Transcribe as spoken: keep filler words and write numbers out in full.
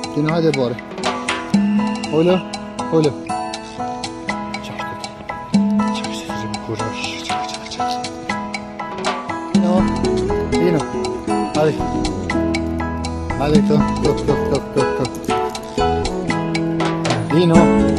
Dino hadi bora. Olha, olha. Dino, Dino. Hadi. Hadi, tok, tok, tok, tok, tok, tok. Dino.